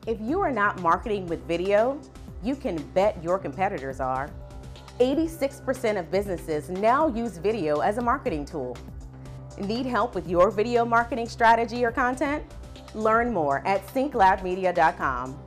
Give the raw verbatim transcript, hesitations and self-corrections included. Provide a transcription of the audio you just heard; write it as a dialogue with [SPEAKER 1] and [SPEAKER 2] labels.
[SPEAKER 1] If you are not marketing with video, you can bet your competitors are. eighty-six percent of businesses now use video as a marketing tool. Need help with your video marketing strategy or content? Learn more at sync lab media dot com.